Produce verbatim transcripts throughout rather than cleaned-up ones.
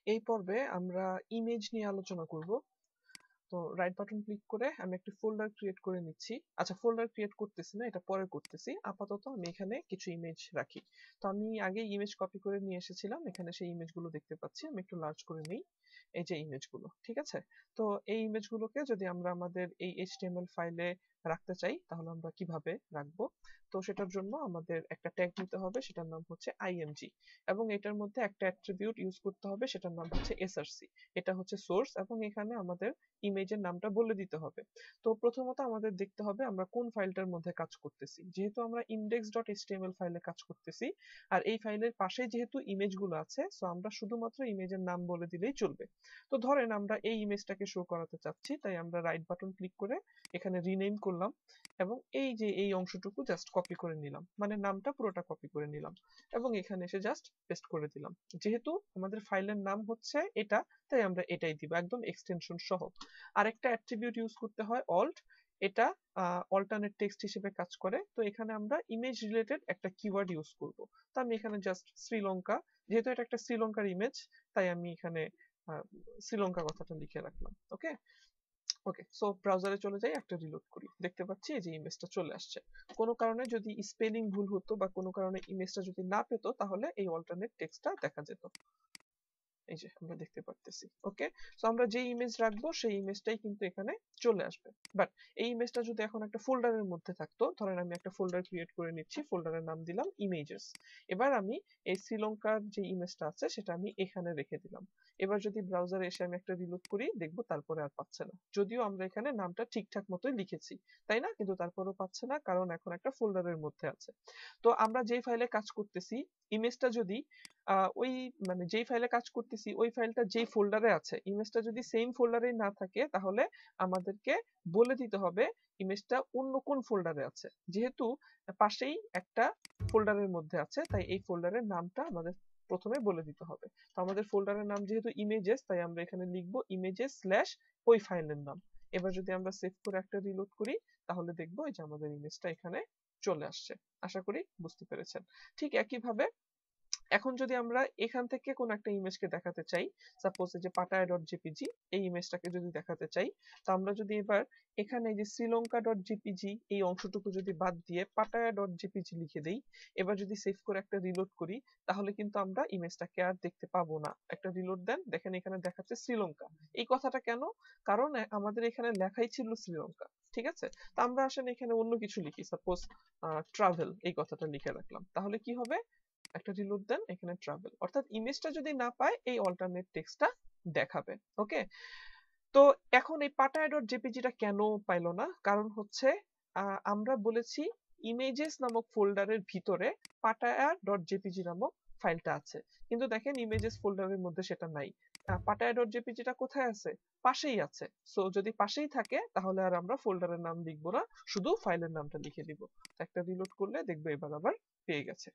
এই পর্বে আমরা ইমেজ নিয়ে আলোচনা করব। তো রাইট বাটন ক্লিক করে আমি একটা ফোল্ডার ক্রিয়েট করে নিচ্ছি। আচ্ছা, ফোল্ডার ক্রিয়েট করতেছি না, এটা পরে করতেছি। আপাতত আমি এখানে কিছু ইমেজ রাখি। তো আমি আগে ইমেজ কপি করে নিয়ে এসেছিলাম, এখানে সেই ইমেজগুলো দেখতে পাচ্ছি। আমি একটু লার্জ করে নেই, এই যে ইমেজগুলো, ঠিক আছে। তো এই ইমেজগুলোকে যদি আমরা আমাদের এই এইচটিএমএল ফাইলে রাখতে চাই তাহলে আমরা কিভাবে রাখবো? তো সেটার জন্য আমাদের একটা ট্যাগ নিতে হবে, সেটার নাম হচ্ছে আইএমজি, এবং এটার মধ্যে একটা অ্যাট্রিবিউট ইউজ করতে হবে, সেটার নাম হচ্ছে এসআরসি। এটা হচ্ছে সোর্স, এবং এখানে আমাদের ইমেজের নামটা বলে দিতে হবে। তো প্রথমত আমাদের দেখতে হবে আমরা কোন ফাইলটার মধ্যে কাজ করতেছি। যেহেতু আমরা ইনডেক্স ডট এইচটিএমএল ফাইলে কাজ করতেছি, আর এই ফাইলের পাশে যেহেতু ইমেজগুলো আছে, সো আমরা শুধুমাত্র ইমেজের নাম বলে দিলেই চলবে। তো ধরেন আমরা এই ইমেজটাকে শো করাতে চাচ্ছি, তাই আমরা রাইট বাটন ক্লিক করে এখানে রিনেম করলাম, এবং এই যে এই অংশটুকু জাস্ট কপি করে নিলাম, মানে নামটা পুরোটা কপি করে নিলাম, এবং এখানে এসে জাস্ট পেস্ট করে দিলাম। যেহেতু আমাদের ফাইলের নাম হচ্ছে এটা, তাই আমরা এটাই দিব একদম এক্সটেনশন সহ। আরেকটা অ্যাট্রিবিউট ইউজ করতে হয় অল্ট, এটা অল্টারনেট টেক্সট হিসেবে কাজ করে। তো এখানে আমরা ইমেজ রিলেটেড একটা কিওয়ার্ড ইউজ করব। তো আমি এখানে জাস্ট শ্রীলঙ্কা, যেহেতু এটা একটা শ্রীলঙ্কার ইমেজ, তাই আমি এখানে শ্রীলঙ্কা কথাটা লিখে রাখলাম। ওকে ওকে সো ব্রাউজারে চলে যাই, একটা রিলোড করি, দেখতে পাচ্ছি যে ইমেজটা চলে আসছে। কোনো কারণে যদি স্পেলিং ভুল হতো বা কোনো কারণে ইমেজটা যদি না পেতো, তাহলে এই অল্টারনেট টেক্সটটা দেখা যেত। এই যে আমরা দেখতে পারতেছি। ওকে, সো আমরা যে ইমেজ রাখবো সেই ইমেজটাই কিন্তু এখানে চলে আসবে। বাট এই ইমেজটা যদি এখন একটা ফোল্ডারের মধ্যে থাকতো, ধরেন আমি একটা ফোল্ডার ক্রিয়েট করে নিচ্ছি, ফোল্ডারের নাম দিলাম ইমেজেস। এবার আমি এই শ্রীলঙ্কার যে ইমেজটা আছে সেটা আমি এখানে রেখে দিলাম। এবার যদি ব্রাউজারে এসে আমি একটা রিলোড করি, দেখবো তারপরে আর পাচ্ছে না, যদিও আমরা এখানে নামটা ঠিকঠাক মতোই লিখেছি, তাই না? কিন্তু তারপরেও পাচ্ছে না, কারণ এখন একটা ফোল্ডারের মধ্যে আছে। তো আমরা যেই ফাইলে কাজ করতেছি, ইমেজটা যদি আহ ওই মানে যেই ফাইলে কাজ করতেছি ওই ফাইলটা যেই ফোল্ডারে আছে, ইমেজটা যদি সেম ফোল্ডারে না থাকে, তাহলে আমাদেরকে বলে দিতে হবে ইমেজটা অন্য কোন ফোল্ডারে আছে। যেহেতু পাশেই একটা ফোল্ডারের মধ্যে আছে, তাই এই ফোল্ডারের নামটা আমাদের প্রথমে বলে দিতে হবে। তো আমাদের ফোল্ডারের নাম যেহেতু ইমেজেস, তাই আমরা এখানে লিখবো ইমেজেস স্ল্যাশ ওই ফাইলের নাম। এবার যদি আমরা সেভ করে একটা রিলোড করি, তাহলে দেখবো এই যে আমাদের ইমেজটা এখানে চলে আসছে। আশা করি বুঝতে পেরেছেন। ঠিক একইভাবে এখন যদি আমরা এখান থেকে কোন একটা ইমেজকে দেখাতে চাই, সাপোজ এই যে পাটায়া ডট জেপিজি, এই ইমেজটাকে যদি দেখাতে চাই, তো আমরা যদি এবার এখানে যে শ্রীলঙ্কা ডট জেপিজি এই অংশটুকু যদি বাদ দিয়ে পাটায়া ডট জেপিজি লিখে দেই, এবার যদি সেভ করে একটা রিলোড করি, তাহলে কিন্তু আমরা ইমেজটাকে আর দেখতে পাবো না। একটা রিলোড দেন, দেখেন এখানে দেখাচ্ছে শ্রীলঙ্কা। এই কথাটা কেন? কারণ আমাদের এখানে লেখাই ছিল শ্রীলঙ্কা, ঠিক আছে। তো আমরা আসলে এখানে অন্য কিছু লিখি, সাপোজ ট্রাভেল, এই কথাটা লিখে রাখলাম, তাহলে কি হবে? একটা রিলোড দেন, এখানে ট্রাভেল, অর্থাৎ ইমেজটা যদি না পায় এই অল্টারনেট টেক্সটটা দেখাবে। ওকে, তো এখন এই পাটায়া ডট জেপিজিটা কেন পাইলো না? কারণ হচ্ছে আমরা বলেছি ইমেজেস নামক ফোল্ডারের ভিতরে পাটায়া ডট জেপিজি নামক ফাইলটা আছে, কিন্তু দেখেন ইমেজেস ফোল্ডারের মধ্যে সেটা নাই। পাটায়া ডট জেপিজিটা কোথায় আছে? পাশেই আছে। সো যদি পাশেই থাকে তাহলে আর আমরা ফোল্ডারের নাম লিখবো না, শুধু ফাইলের নামটা লিখে দিব। একটা রিলোড করলে দেখবো এবার আবার পেয়ে গেছে।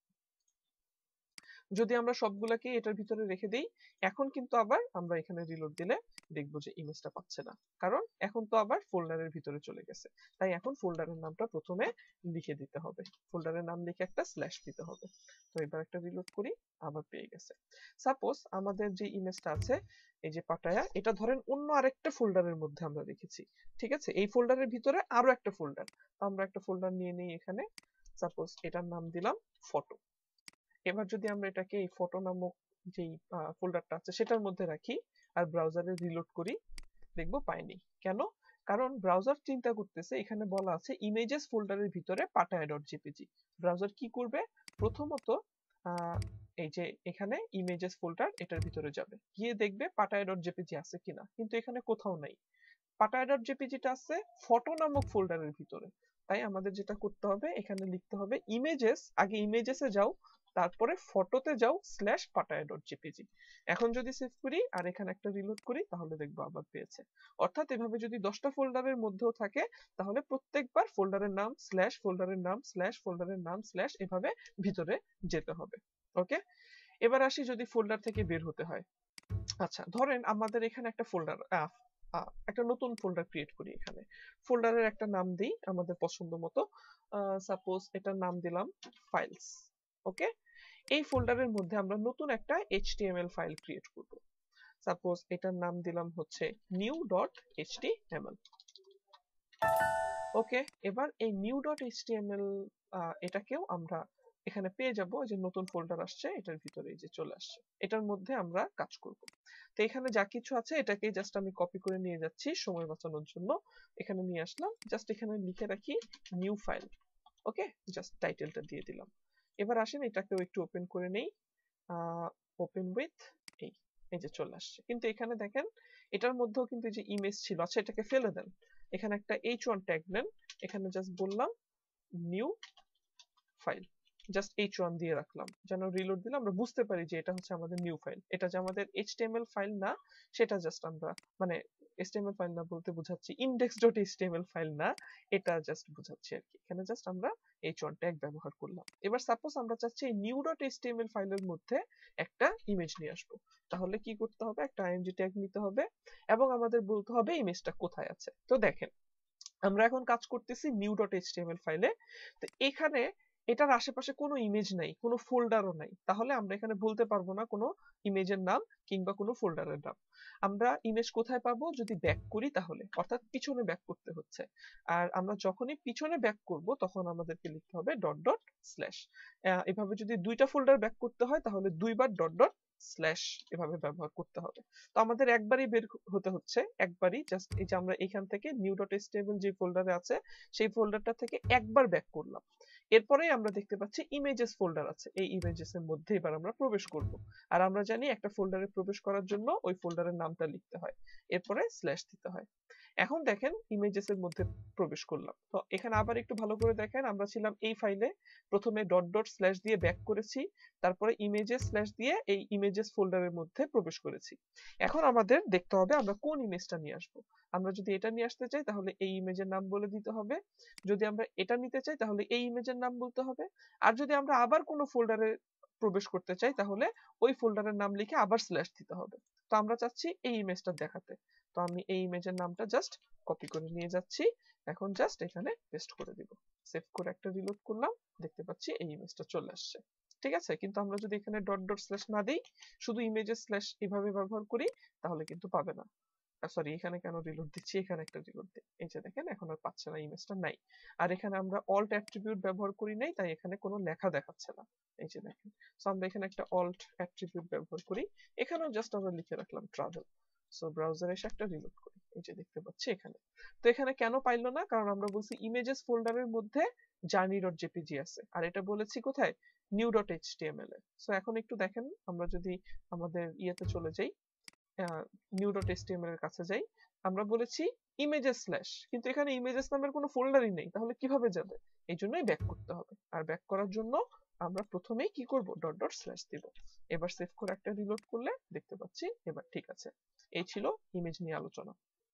যদি আমরা সবগুলাকে এটার ভিতরে রেখে দেই, এখন কিন্তু আবার আমরা এখানে রিলোড দিলে দেখবো যে ইমেজটা পাচ্ছে না, কারণ এখন তো আবার ফোল্ডারের ভিতরে চলে গেছে। তাই এখন ফোল্ডারের নামটা প্রথমে লিখে দিতে হবে, ফোল্ডারের নাম লিখে একটা স্ল্যাশ দিতে হবে। তো এবার একটা রিলোড করি, আবার পেয়ে গেছে। সাপোজ আমাদের যে ইমেজটা আছে এই যে পাটায়া, এটা ধরেন অন্য আরেকটা ফোল্ডারের মধ্যে আমরা রেখেছি, ঠিক আছে। এই ফোল্ডারের ভিতরে আরো একটা ফোল্ডার, আমরা একটা ফোল্ডার নিয়ে নিই এখানে, সাপোজ এটার নাম দিলাম ফটো। এবার যদি আমরা এটাকে এই ফটো নামক যেই ফোল্ডারটা আছে সেটার মধ্যে রাখি আর ব্রাউজারে রিলোড করি, দেখবো পাইনি। কেন? কারণ ব্রাউজার চিন্তা করতেছে এখানে বলা আছে ইমেজেস ফোল্ডারের ভিতরে পাটায়া ডট জেপিজি। ব্রাউজার কি করবে? প্রথমত এই যে এখানে ইমেজেস ফোল্ডার, এটার ভিতরে যাবে, গিয়ে দেখবে পাটায়া ডট জেপিজি আছে কিনা, কিন্তু এখানে কোথাও নাই। পাটায়া ডট জেপিজিটা আছে ফটো নামক ফোল্ডারের ভিতরে। তাই আমাদের যেটা করতে হবে, এখানে লিখতে হবে ইমেজেস, আগে ইমেজেসে যাও, তারপরে ফটোতে যাও স্ল্যাশ পাটায়া ডট জেপিজি। এখন যদি সেভ করি আর এখানে একটা রিলোড করি, তাহলে দেখবো আবার পেয়েছে। অর্থাৎ এভাবে যদি দশটা ফোল্ডারের মধ্যেও থাকে, তাহলে প্রত্যেকবার ফোল্ডারের নাম স্ল্যাশ ফোল্ডারের নাম স্ল্যাশ ফোল্ডারের নাম স্ল্যাশ এভাবে ভিতরে যেতে হবে। ওকে, এবার আসি যদি ফোল্ডার থেকে বের হতে হয়। আচ্ছা, ধরেন আমাদের এখানে একটা ফোল্ডার, একটা নতুন ফোল্ডার ক্রিয়েট করি। এখানে ফোল্ডারের একটা নাম দিই আমাদের পছন্দ মতো, সাপোজ এটার নাম দিলাম ফাইলস। ওকে, এই ফোল্ডারের মধ্যে আমরা নতুন একটা এইচটিএমএল ফাইল ক্রিয়েট করব। সাপোজ এটার নাম দিলাম হচ্ছে নিউ ডট এইচটিএমএল। ওকে, এবার এই নিউ ডট এইচটিএমএল এটাকেও আমরা এখানে পেয়ে যাব, যে নতুন ফোল্ডার আসছে এটার ভিতরে যে চলে আসছে, এটার মধ্যে আমরা কাজ করব। তো এখানে যা কিছু আছে এটাকে জাস্ট আমি কপি করে নিয়ে যাচ্ছি সময় বাঁচানোর জন্য, এখানে নিয়ে আসলাম, জাস্ট এখানে লিখে রাখি নিউ ফাইল। ওকে, জাস্ট টাইটেলটা দিয়ে দিলাম। এবার আসেন এটাকেও একটু ওপেন করে নেই, ওপেন উইথ এই এই যে চলে আসছে। কিন্তু এখানে দেখেন এটার মধ্যেও কিন্তু যে ইমেজ ছিল, আচ্ছা এটাকে ফেলে দেন, এখানে একটা এইচ ওয়ান ট্যাগ নেন, এখানে জাস্ট বললাম new file, just H one দিয়ে রাখলাম, যেন রিলোড দিলে আমরা বুঝতে পারি যে এটা হচ্ছে আমাদের নিউ ফাইল। এটা যে আমাদের এইচটিএমএল ফাইল না সেটা জাস্ট আমরা মানে এইচটিএমএল ফাইল না বলতে বোঝাচ্ছি ইনডেক্স ডট এইচটিএমএল ফাইল না, এটা জাস্ট বোঝাচ্ছি আর কি। এখানে জাস্ট আমরা এইচ ওয়ান ট্যাগ ব্যবহার করলাম। এবার সাপোজ আমরা চাচ্ছি এই নিউ ডট এইচটিএমএল ফাইলের মধ্যে একটা ইমেজ নিয়ে আসবো, তাহলে কি করতে হবে, একটা আইএমজি ট্যাগ নিতে হবে এবং আমাদের বলতে হবে ইমেজটা কোথায় আছে। তো দেখেন আমরা এখন কাজ করতেছি নিউ ডট এইচটিএমএল ফাইলে, তো এখানে এটার আশেপাশে কোনো ইমেজ নাই, কোনো ফোল্ডারও নাই, তাহলে আমরা এখানে বলতে পারবো না কোনো ইমেজের নাম কিংবা কোনো ফোল্ডারের নাম। আমরা ইমেজ কোথায় পাবো, যদি ব্যাক করি তাহলে, অর্থাৎ পিছনে ব্যাক করতে হচ্ছে। আর আমরা যখনই পিছনে ব্যাক করব তখন আমাদেরকে লিখতে হবে ডট ডট স্ল্যাশ। এভাবে যদি দুইটা ফোল্ডার ব্যাক করতে হয় তাহলে দুইবার ডট ডট স্ল্যাশ এভাবে ব্যবহার করতে হবে। তো আমাদের একবারই বের হতে হচ্ছে, একবারই জাস্ট এই যে আমরা এখান থেকে নিউ ডট এইচটিএমএল যে ফোল্ডারে আছে সেই ফোল্ডারটা থেকে একবার ব্যাক করলাম, এরপরেই আমরা দেখতে পাচ্ছি ইমেজেস ফোল্ডার আছে, এই ইমেজেস এর মধ্যে এবার আমরা প্রবেশ করব। আর আমরা জানি একটা ফোল্ডারে প্রবেশ করার জন্য ওই ফোল্ডারের নামটা লিখতে হয়, এরপরে স্ল্যাশ দিতে হয়। এখন দেখেন ইমেজেস এর মধ্যে প্রবেশ করলাম, তো এখানে আবার একটু ভালো করে দেখেন, আমরা ছিলাম এই ফাইলে, প্রথমে ডট ডট স্ল্যাশ দিয়ে ব্যাক করেছি, তারপরে ইমেজেস স্ল্যাশ দিয়ে এই ইমেজেস ফোল্ডারের মধ্যে প্রবেশ করেছি। এখন আমাদের দেখতে হবে আমরা কোন ইমেজটা নিয়ে আসবো। আমরা যদি এটা নিয়ে আসতে চাই তাহলে এই ইমেজের নাম বলে দিতে হবে, যদি আমরা এটা নিতে চাই তাহলে এই ইমেজের নাম বলতে হবে, আর যদি আমরা আবার কোনো ফোল্ডারে প্রবেশ করতে চাই তাহলে ওই ফোল্ডারের নাম লিখে আবার স্ল্যাশ দিতে হবে। তো আমরা চাচ্ছি এই ইমেজটা দেখাতে, তো আমি এই ইমেজের নামটা জাস্ট কপি করে নিয়ে যাচ্ছি, এখন জাস্ট এখানে পেস্ট করে দিব, সেভ করে একটা রিলোড করলাম, দেখতে পাচ্ছি এই ইমেজটা চলে আসছে। ঠিক আছে, কিন্তু আমরা যদি এখানে ডট ডট স্ল্যাশ না দিই, শুধু ইমেজের স্ল্যাশ এভাবে ব্যবহার করি তাহলে কিন্তু পাবে না। সরি, এখানে কেন রিলোড দিচ্ছি, এখানে একটা রিলোড দিই, এই যে দেখেন এখন আর পাচ্ছে না, ইমেজটা নাই। আর এখানে আমরা অল্ট অ্যাট্রিবিউট ব্যবহার করি নাই, তাই এখানে কোনো লেখা দেখাচ্ছে না, এই যে দেখেন। সো আমরা এখানে একটা অল্ট অ্যাট্রিবিউট ব্যবহার করি, এখানেও জাস্ট আমরা লিখে রাখলাম ট্রাভেল। সো ব্রাউজারে এসে একটা রিলোড করি, এই যে দেখতে পাচ্ছি এখানে। তো এখানে কেন পাইলো না, কারণ আমরা বলছি ইমেজেস ফোল্ডারের মধ্যে জার্নি ডট জেপিজি আছে, আর এটা বলেছি কোথায়, নিউ ডট এইচটিএমএল এ। সো এখন একটু দেখেন, আমরা যদি আমাদের ইয়েতে চলে যাই, নিউ ডট এইচটিএমএল এর কাছে যাই, আমরা বলেছি ইমেজেস স্ল্যাশ, কিন্তু এখানে ইমেজেস নামের কোনো ফোল্ডারই নেই, তাহলে কিভাবে যাবে, এই জন্যই ব্যাক করতে হবে। আর ব্যাক করার জন্য আমরা প্রথমেই কি করব, ডট ডট স্ল্যাশ দিব। এবার সেভ করে একটা রিলোড করলে দেখতে পাচ্ছি এবার ঠিক আছে। এই ছিল ইমেজ নিয়ে আলোচনা।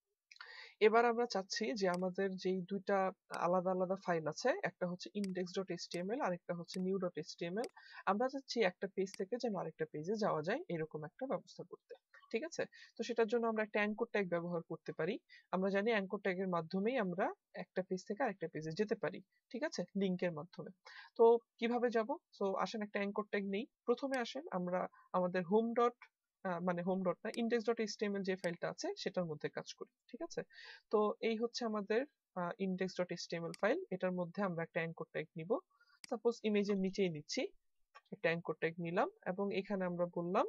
এবার আমরা চাচ্ছি যে আমাদের যেই দুইটা আলাদা আলাদা ফাইল আছে, একটা হচ্ছে ইনডেক্স ডট এইচটিএমএল আর একটা হচ্ছে নিউ ডট এইচটিএমএল, আমরা চাচ্ছি একটা পেজ থেকে যেন আরেকটা পেজে যাওয়া যায় এরকম একটা ব্যবস্থা করতে। ঠিক আছে, তো সেটার জন্য আমরা একটা অ্যাঙ্কর ট্যাগ ব্যবহার করতে পারি। আমরা জানি অ্যাঙ্কর ট্যাগের মাধ্যমেই আমরা একটা পেজ থেকে আরেকটা পেজে যেতে পারি, ঠিক আছে, লিংকের মাধ্যমে। তো কিভাবে যাব, সো আসেন একটা অ্যাঙ্কর ট্যাগ নেই। প্রথমে আসেন আমরা আমাদের হোম ডট মানে হোম ডট না ইনডেক্স ডট এইচটিএমএল যে ফাইলটা আছে সেটার মধ্যে কাজ করি। ঠিক আছে, তো এই হচ্ছে আমাদের ইনডেক্স ডট এইচটিএমএল ফাইল, এটার মধ্যে আমরা একটা অ্যাঙ্কর ট্যাগ নিব। সাপোজ ইমেজের নিচেই নিচ্ছি, একটা অ্যাঙ্কর ট্যাগ নিলাম এবং এখানে আমরা বললাম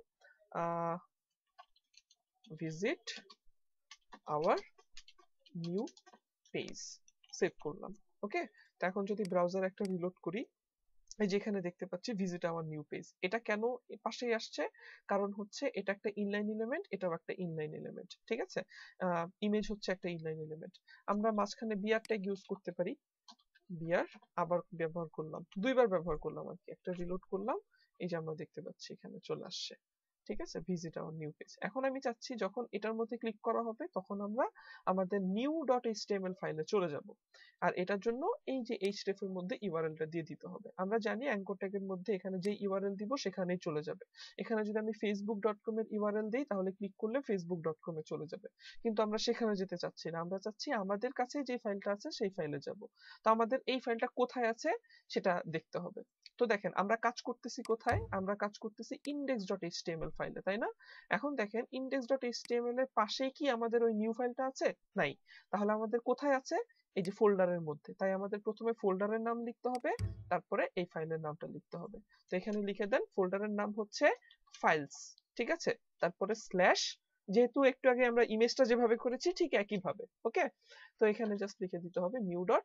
visit our new page, save করলাম। ওকে, তো এখন যদি ব্রাউজার একটা রিলোড করি, এই যেখানে দেখতে পাচ্ছি ভিজিট আওয়ার নিউ পেজ, এটা কেন পাশেই আসছে, কারণ হচ্ছে এটা একটা ইনলাইন এলিমেন্ট, এটাও একটা ইনলাইন এলিমেন্ট। ঠিক আছে, ইমেজ হচ্ছে একটা ইনলাইন এলিমেন্ট। আমরা মাঝখানে বিআর ট্যাগ ইউজ করতে পারি, বিআর আবার ব্যবহার করলাম, দুইবার ব্যবহার করলাম আর কি, একটা রিলোড করলাম, এই যে আমরা দেখতে পাচ্ছি এখানে চলে আসছে। ঠিক আছে, ভিজিট আওয়ার নিউ পেজ। এখন আমি চাচ্ছি যখন এটার মধ্যে ক্লিক করা হবে তখন আমরা আমাদের নিউ ডট এইচটিএমএল ফাইলে চলে যাব, আর এটার জন্য এই যে এইচটিএফ এর মধ্যে ইউআরএলটা দিয়ে দিতে হবে। আমরা জানি অ্যাঙ্কর ট্যাগের মধ্যে এখানে যে ইউআরএল দিব সেখানেই চলে যাবে। এখানে যদি আমি ফেসবুক ডট কম এর ইউআরএল দিই তাহলে ক্লিক করলে ফেসবুক ডট কম এ চলে যাবে, কিন্তু আমরা সেখানে যেতে চাচ্ছি না, আমরা চাচ্ছি আমাদের কাছে যে ফাইলটা আছে সেই ফাইলে যাব। তো আমাদের এই ফাইলটা কোথায় আছে সেটা দেখতে হবে। তো দেখেন আমরা কাজ করতেছি কোথায়, আমরা কাজ করতেছি index.html ফাইলে, তাই না? এখন দেখেন index.html এর পাশেই কি আমাদের ওই নিউ ফাইলটা আছে? নাই। তাহলে আমাদের কোথায় আছে? এই যে ফোল্ডারের মধ্যে। তাই আমাদের প্রথমে ফোল্ডারের নাম লিখতে হবে, তারপরে এই ফাইলের নামটা লিখতে হবে। তো এখানে লিখে দেন ফোল্ডারের নাম হচ্ছে ফাইলস, ঠিক আছে? তারপরে স্ল্যাশ, যেহেতু একটু আগে আমরা ইমেজটা যেভাবে করেছি ঠিক একই ভাবে, ওকে? তো এখানে জাস্ট লিখে দিতে হবে নিউ ডট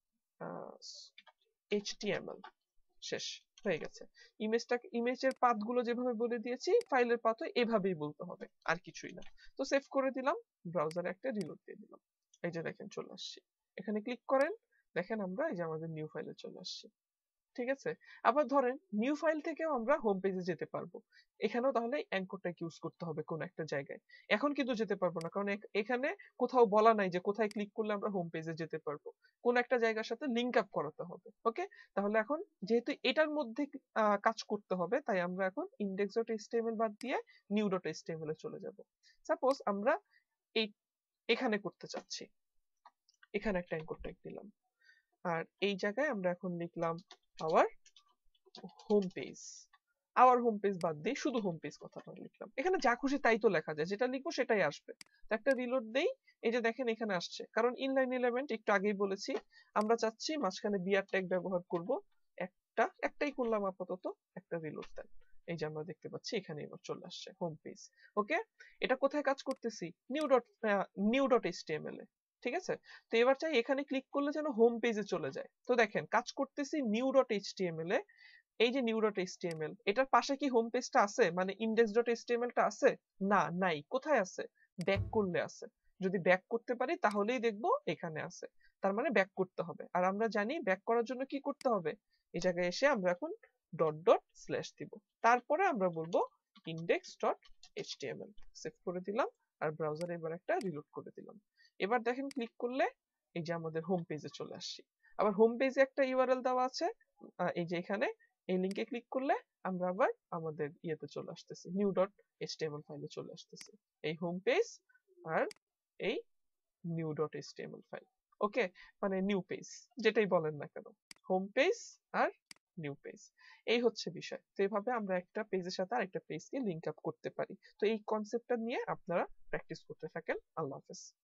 এইচটিএমএল, শেষ হয়ে গেছে। ইমেজটা ইমেজের পাথগুলো যেভাবে বলে দিয়েছি ফাইলের পাথও এভাবেই বলতে হবে, আর কিছুই না। তো সেভ করে দিলাম, ব্রাউজারে একটা রিলোড দিয়ে দিলাম। এই যে দেখেন চলে আসছি, এখানে ক্লিক করেন, দেখেন আমরা এই যে আমাদের নিউ ফাইলে চলে আসছি, ঠিক আছে? আবার ধরেন নিউ ফাইল থেকেও আমরা হোম পেজে যেতে পারবো। এখানেও তাহলে অ্যাঙ্করটা ইউজ করতে হবে কোন একটা জায়গায়। এখন কিন্তু যেতে পারবো না, কারণ এখানে কোথাও বলা নাই যে কোথায় ক্লিক করলে আমরা হোম পেজে যেতে পারবো। কোন একটা জায়গার সাথে লিংক আপ করাতে হবে, ওকে? তাহলে এখন যেহেতু এটার মধ্যে কাজ করতে হবে, তাই আমরা এখন index.html বাদ দিয়ে new.html এ চলে যাব। সাপোজ আমরা এই এখানে করতে চাচ্ছি, এখানে একটা অ্যাঙ্কর ট্যাগ দিলাম, আর এই জায়গায় আমরা এখন লিখলাম our home page. Our home page বাদ দিয়ে শুধু হোম পেজ কথাটা লিখলাম। এখানে যা খুশি তাই তো লেখা যায়, যেটা লিখবো সেটাই আসবে। তো একটা রিলোড দেই, এই যে দেখেন এখানে আসছে, কারণ ইনলাইন এলিমেন্ট একটু আগেই বলেছি আমরা চাচ্ছি মাঝখানে বিআর ট্যাগ ব্যবহার করব। একটা একটাই করলাম আপাতত, একটা রিলোড দেন। এই যে আমরা দেখতে পাচ্ছি এখানে এবার চলে আসছে হোম পেজ, ওকে? এটা কোথায় কাজ করতেছি? New dot new dot HTML এ, ঠিক আছে? তো এবার চাই এখানে ক্লিক করলে যেন হোম পেজে চলে যায়। তো দেখেন কাজ করতেছি নিউ ডট এইচটিএমএল এ, এই যে নিউ ডট এইচটিএমএল, এটার পাশে কি হোম পেজটা আছে, মানে ইনডেক্স ডট এইচটিএমএল টা আছে? না, নাই। কোথায় আছে? ব্যাক করলে আছে। যদি ব্যাক করতে পারি তাহলেই দেখবো এখানে আছে, তার মানে ব্যাক করতে হবে। আর আমরা জানি ব্যাক করার জন্য কি করতে হবে, এই জায়গায় এসে আমরা এখন ডট ডট স্ল্যাশ দিব, তারপরে আমরা বলবো ইনডেক্স ডট এইচটিএমএল। সেভ করে দিলাম, আর ব্রাউজারে এবার একটা রিলোড করে দিলাম। এবার দেখেন ক্লিক করলে এই যে আমাদের হোম পেজে চলে আসছি। আবার হোম পেজে একটা ইউআরএল দেওয়া আছে, এই যে এখানে এই লিংকে ক্লিক করলে আমরা আবার আমাদের ইয়েতে চলে আসতেছি, নিউ ডট এইচটিএমএল ফাইলে চলে আসতেছি। এই হোম পেজ আর এই new dot HTML file, okay? মানে নিউ পেজ, যেটাই বলেন না কেন, হোম পেজ আর নিউ পেজ, এই হচ্ছে বিষয়। তো এইভাবে আমরা একটা পেজের সাথে আরেকটা পেজকে লিংক আপ করতে পারি। তো এই কনসেপ্টটা নিয়ে আপনারা প্র্যাকটিস করতে থাকেন। আল্লাহ হাফেজ।